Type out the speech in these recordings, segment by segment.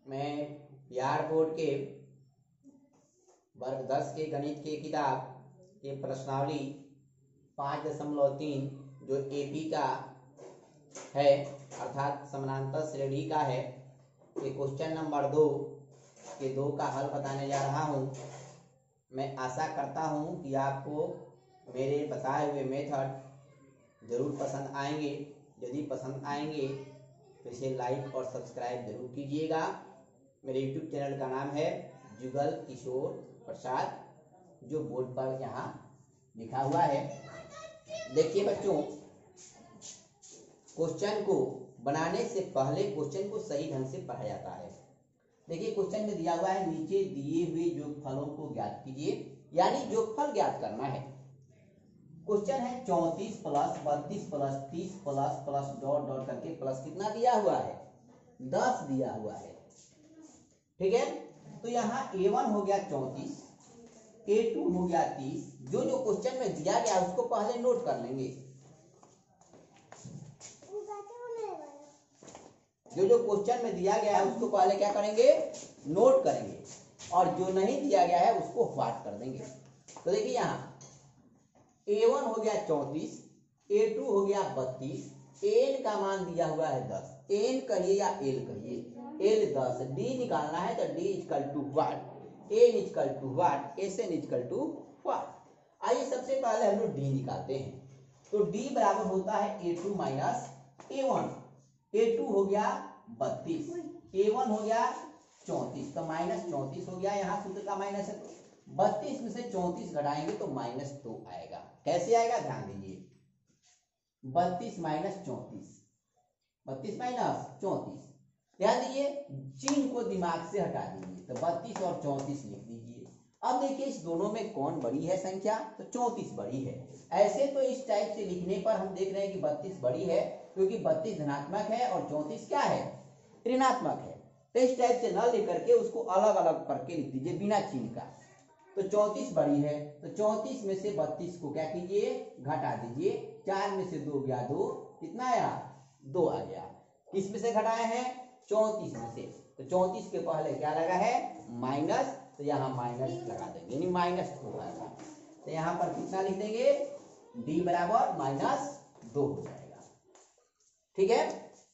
मैं बिहार बोर्ड के वर्ग 10 के गणित की किताब के प्रश्नावली 5.3 जो एपी का है अर्थात समानांतर श्रेणी का है, ये क्वेश्चन नंबर 2 के 2 का हल बताने जा रहा हूँ। मैं आशा करता हूँ कि आपको मेरे बताए हुए मेथड ज़रूर पसंद आएंगे। यदि पसंद आएंगे तो इसे लाइक और सब्सक्राइब जरूर कीजिएगा। मेरे YouTube चैनल का नाम है जुगल किशोर प्रसाद, जो बोर्ड पर यहाँ लिखा हुआ है। देखिए बच्चों, क्वेश्चन को बनाने से पहले क्वेश्चन को सही ढंग से पढ़ा जाता है। देखिए क्वेश्चन में दिया हुआ है, नीचे दिए हुए योगफलों को ज्ञात कीजिए, यानी योगफल ज्ञात करना है। क्वेश्चन है 34 plus 32 plus 30 plus plus dot dot करके प्लस कितना दिया हुआ है, 10 दिया हुआ है। ठीक है, तो यहाँ A1 हो गया 34, A2 हो गया 30। जो जो क्वेश्चन में दिया गया उसको पहले नोट कर लेंगे। जो जो क्वेश्चन में दिया गया है उसको पहले क्या करेंगे, नोट करेंगे, और जो नहीं दिया गया है उसको व्हाट कर देंगे। तो देखिए यहाँ A1 हो गया 34, A2 हो गया 32, n का मान दिया हुआ है 10। n कहिए या l कहिए, l 10, d निकालना है तो d equal to what, n equal to what, sn equal to what. आइए सबसे पहले हम लोग d निकालते हैं। तो d बराबर होता है A2 माइनस A1। A2 हो गया 32, A1 हो गया 34, तो माइनस 34 हो गया। यहाँ सूत्र का माइनस है, 32 में से 34 घटाएंगे तो -2 आएगा। कैसे आएगा ध्यान दीजिए, 32 माइनस 34, 32 माइनस 34, ध्यान दीजिए चिन्ह को दिमाग से हटा दीजिए, तो 32 और 34 लिख दीजिए। अब देखिए इस दोनों में कौन बड़ी है संख्या, तो 34 बड़ी है। ऐसे तो इस टाइप से लिखने पर हम देख रहे हैं कि 32 बड़ी है, क्योंकि 32 धनात्मक है और 34 क्या है, ऋणात्मक है। तो इस टाइप से न लेकर के उसको अलग अलग करके लिख दीजिए बिना चिन्ह का। तो 34 बड़ी है, तो 34 में से 32 को क्या कीजिए, घटा दीजिए। 4 में से 2 गया 2, कितना आया, 2 आ गया। किस में से घटाए हैं, 34 में से। तो 34 के पहले क्या लगा है, माइनस, तो यहाँ माइनस लगा देंगे, यानी -2 आएगा। तो यहाँ पर कितना लिख देंगे, d बराबर -2 हो जाएगा। ठीक है,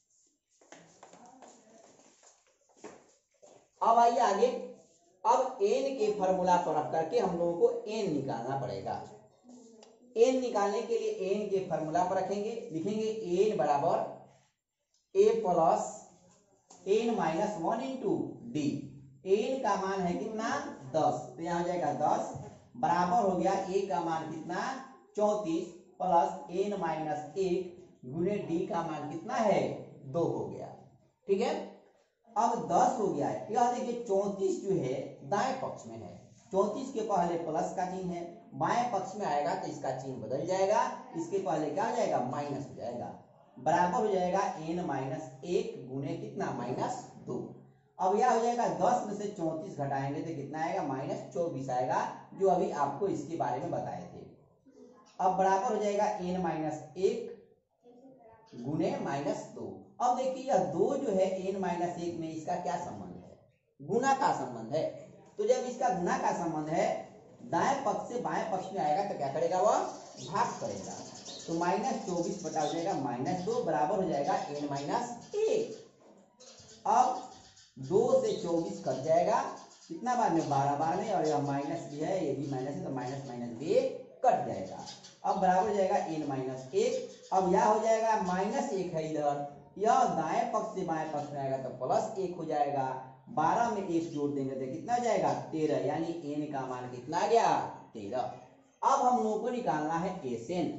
अब आइए आगे। अब n के फॉर्मूला पर रख करके हम लोगों को n निकालना पड़ेगा। n निकालने के लिए n के फॉर्मूला पर रखेंगे, लिखेंगे n बराबर a plus n minus 1 into D. n का मान है कितना, 10, तो यहाँ हो जाएगा 10 बराबर हो गया a का मान कितना, 34 प्लस n माइनस 1 गुने d का मान कितना है, 2 हो गया। ठीक है, अब 10 हो गया है। यह देखिए 34 जो है दाएं पक्ष में है, 34 के पहले प्लस का चिन्ह है, बाएं पक्ष में आएगा तो इसका चिन्ह बदल जाएगा, इसके पहले क्या हो जाएगा, माइनस हो जाएगा, बराबर हो जाएगा n माइनस 1 गुने कितना, -2। अब यह हो जाएगा 10 में से 34 घटाएंगे तो कितना आएगा, -24 आएगा, जो अभी आपको इसके बारे में बताए थे। अब बराबर हो जाएगा n माइनस 1 गुने -2। अब देखिए यह 2 जो है n माइनस 1 में, इसका क्या संबंध है, गुना का संबंध है। तो जब इसका गुना का संबंध है, दाएं पक्ष से बाएं पक्ष में आएगा तो क्या करेगा, वह भाग करेगा। तो -24 बटा हो जाएगा -2 बराबर हो जाएगा n माइनस 1। अब 2 से 24 कट जाएगा, कितना बाद में 12 में, और यह माइनस भी है, ये भी माइनस है, तो माइनस माइनस भी कट जाएगा। अब बराबर हो जाएगा n माइनस 1। अब यह हो जाएगा -1 है इधर, यह दाएं पक्ष से बाएं पक्ष में आएगा तो +1 हो जाएगा। 12 में 1 जोड़ देंगे तो कितना हो जाएगा, 13, यानी n का मान कितना आ गया, 13। अब हम लोगों को निकालना है SN।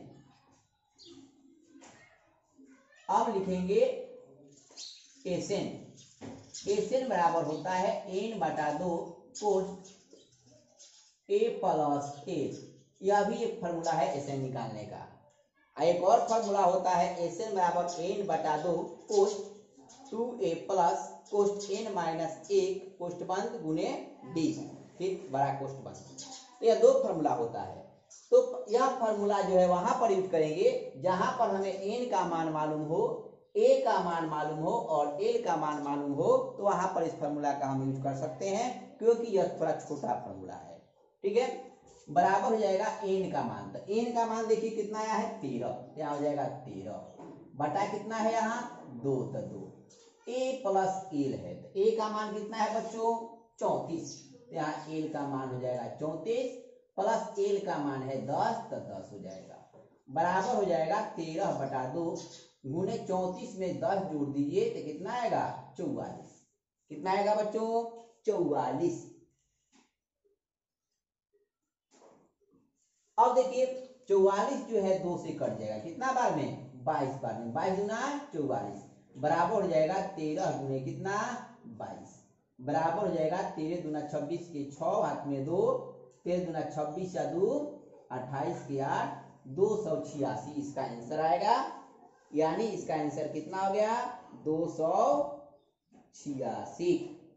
अब लिखेंगे SN। SN बराबर होता है n बटा 2 कोस a प्लस a। यह भी एक फॉर्मूला है SN निकालने का। एक और फॉर्मूला होता है SN बराबर n बटा 2 cos 2a plus cos n minus 1 कोष्ठ बंद गुने d, फिर बड़ा कोष्ठ बंद। तो यह 2 फॉर्मूला होता है। तो यह फॉर्मूला जो है वहां पर यूज करेंगे जहां पर हमें n का मान मालूम हो, ए का मान मालूम हो और एल का मान मालूम हो तो वहां पर इस फॉर्मूला का हम यूज कर सकते हैं, क्योंकि यह थोड़ा छोटा फॉर्मूला है। ठीक है, बराबर हो जाएगा एन का मान। तो एन का मान देखिए कितना आया है 13, यहाँ हो जाएगा 13 बटा कितना है यहाँ 2, तो 2 ए प्लस एल है। तो ए का मान कितना है बच्चों 34, तो यहाँ एल का मान हो जाएगा 34 प्लस एल का मान है 10, तो 10 हो जाएगा। बराबर हो जाएगा 13 बटा 2 गुणे 34 में 10 जोड़ दीजिए तो कितना आएगा 44। कितना आएगा बच्चों 44। अब देखिए 44 जो है 2 से कट जाएगा, कितना बार में 22 बार में, 22 गुना 44 बराबर हो जाएगा 13 गुने कितना 22, बराबर हो जाएगा 13 दूना 26 के 6 हाथ में 2, 13 दूना 26 या 2 28 के 8 286 इसका आंसर आएगा। यानी इसका आंसर कितना हो गया 286।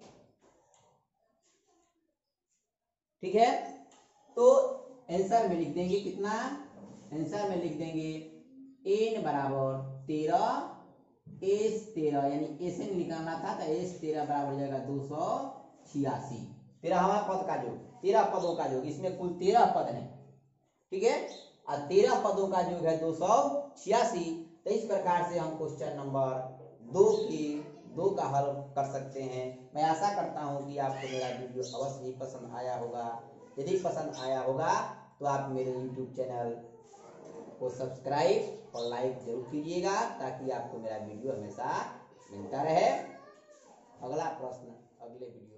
ठीक है, तो आंसर में लिख देंगे कितना, आंसर में लिख देंगे एन बराबर 13 एस 13, यानी एस एन निकालना था तो एस 13 बराबर हो जाएगा 286। 13वां पद का योग, 13 पदों का योग, इसमें कुल 13 पद है। ठीक है, और 13 पदों का योग है 286। तो इस प्रकार से हम क्वेश्चन नंबर 2 का हल कर सकते हैं। मैं आशा करता हूं कि आपको मेरा वीडियो अवश्य ही पसंद आया होगा। यदि पसंद आया होगा तो आप मेरे YouTube चैनल को सब्सक्राइब और लाइक जरूर कीजिएगा, ताकि आपको मेरा वीडियो हमेशा मिलता रहे। अगला प्रश्न अगले वीडियो